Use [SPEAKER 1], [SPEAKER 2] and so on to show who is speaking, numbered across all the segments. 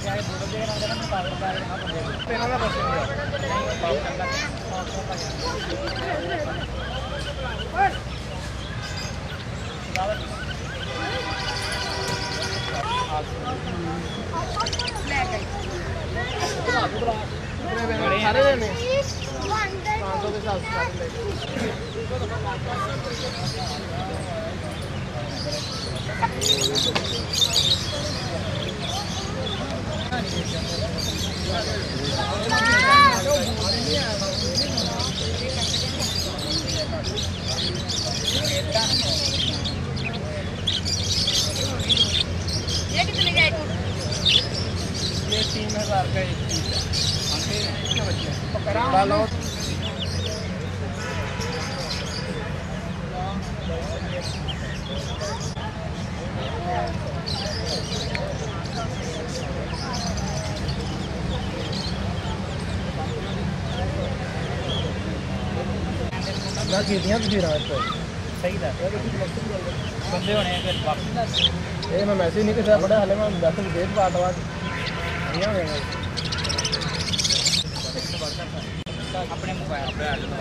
[SPEAKER 1] ये कितने का एक?
[SPEAKER 2] ये 3000 का एक पीस है। कीतियां सही था बंदे होने फिर मैं मैसेज नहीं किया बड़ा हाले मैं दस डेट पार्ट बाद अपने मोबाइल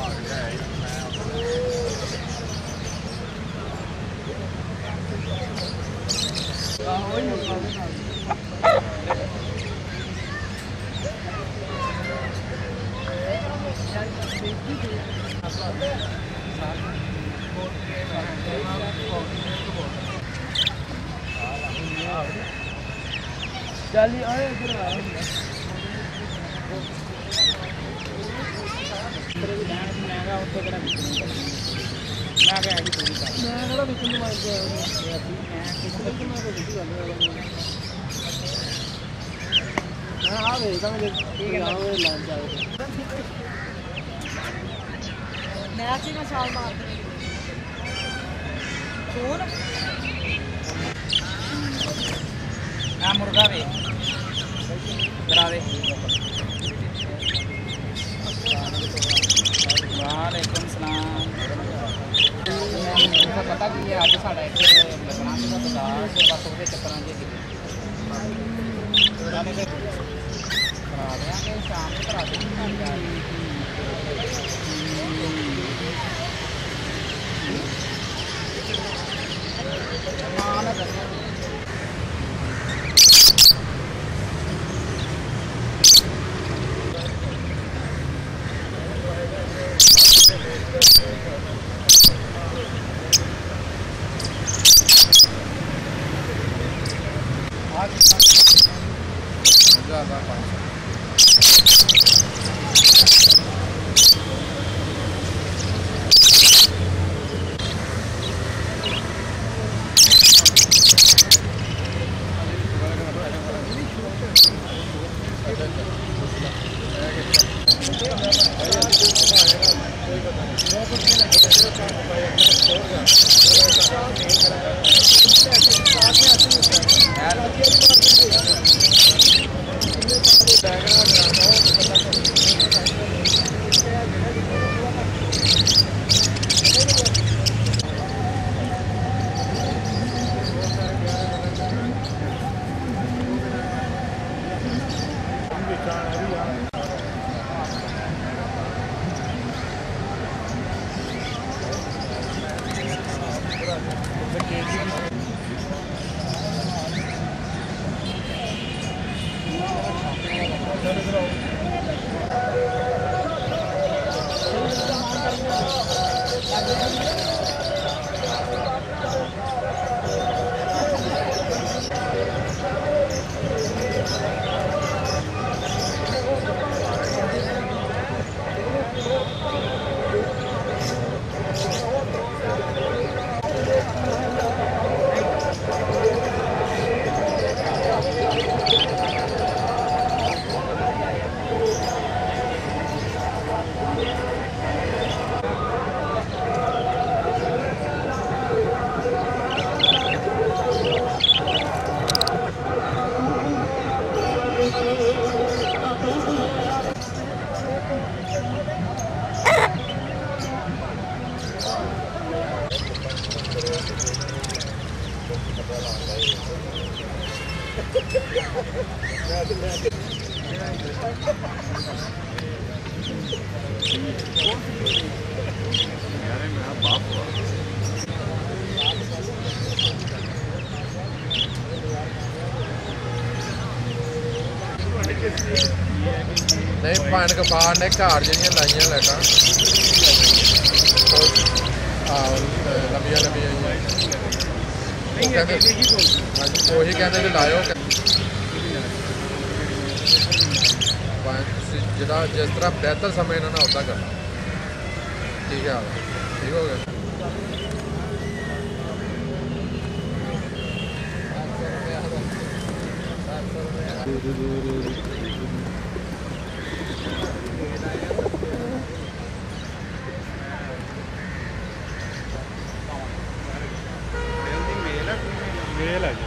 [SPEAKER 2] चलिए आए महंगा उससे बड़ा मैं गया कि पूरी का मैं बड़ा बिल्कुल मार गया मैं आ भेजता मैं ठीक है लॉन्च आएगा मैं ऐसे ना छाल मार कौन आ मुर्गा भी करा दे वालेकुम सलाम पता कि अज साढ़ा एक लगना बाजार से बस वो चक्कर करा देंगे शाम को करा देंगे
[SPEAKER 1] नहीं भैन कपार ने घर जड़ियाँ लाइया लाइटा लंबिया लंबिया वही कहते जो लाओ जिदा जिस तरह बेहतर समय इन्होंने उदा करना। ठीक है ठीक हो गया।
[SPEAKER 2] मेल है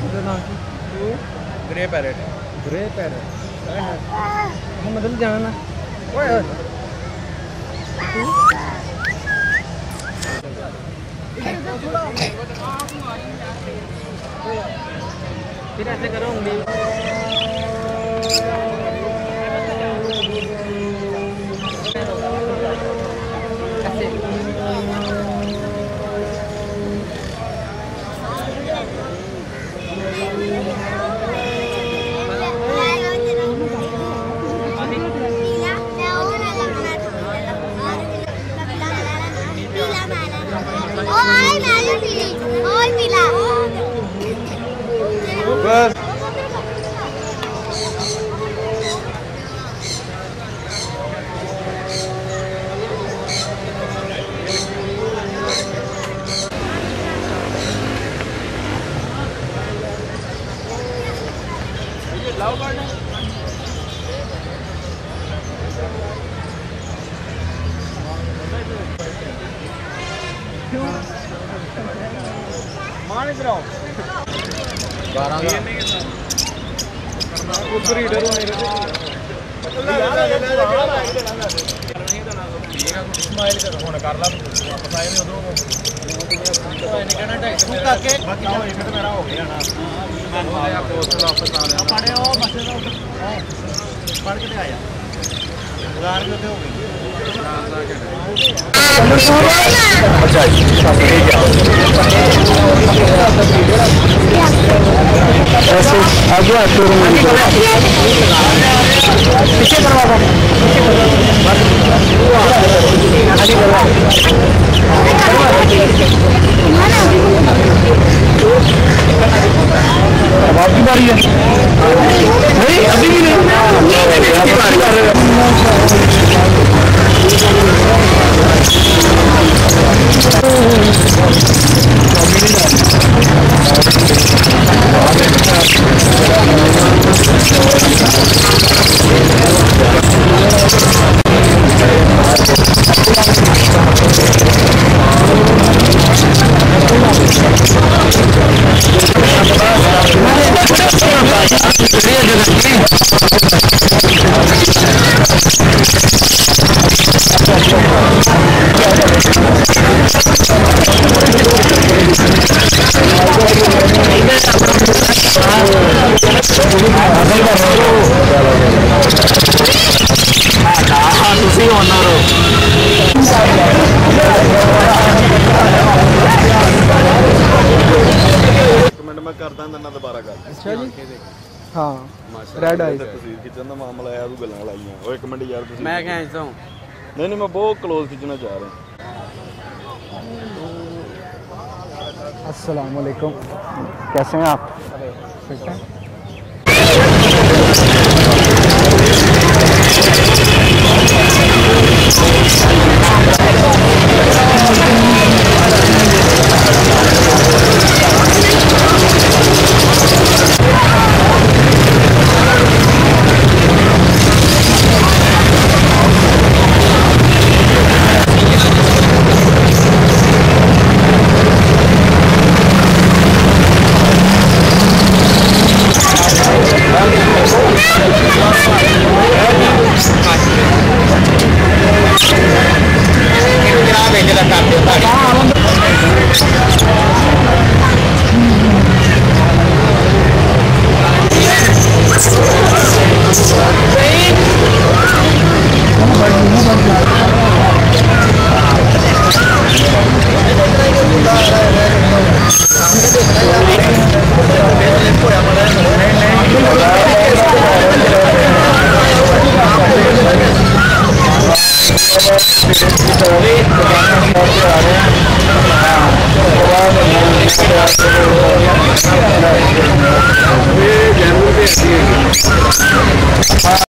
[SPEAKER 2] ग्रे पैरेट मतलब जाना फिर ऐसे करो उंगली बस लाओ कार्ड मान इधर आओ
[SPEAKER 1] 12
[SPEAKER 2] ऊपर ही डरो मेरे से स्माइल करो ਹੁਣ ਕਰ ਲਾ ਵਾਪਸ ਆਏ ਨੇ ਉਦੋਂ ਇਹਨੇ ਕਹਿਣਾ 250 ਤੂੰ ਕਾਕੇ ਬਾਕੀ ਜਾਓ ਇਹ ਤਾਂ ਮੇਰਾ ਹੋ ਗਿਆ ਨਾ ਮੈਂ ਆ ਪੋਸਟ ਵਾਪਸ ਆ ਲਿਆ ਪੜੇ ਉਹ ਮਸੇ ਦਾ ਪੜ ਕੇ ਆਇਆ ਦੁਕਾਨ ਦੇ ਉੱਤੇ ਹੋ ਗਈ अच्छा ऐसे आगे आते पीछे करवा आपकी बारी है नहीं अभी भी नहीं मैं करदा ना दोबारा गल अच्छा जी हां रेड आई तस्वीर खिंचन दा मामला है तू गल्लां लाईयां ओ एक मिनट यार मैं खींचदा हूं नहीं मैं बहुत क्लोज खींचना चाह रहा हूं अस्सलाम वालेकुम कैसे हैं आप ठीक है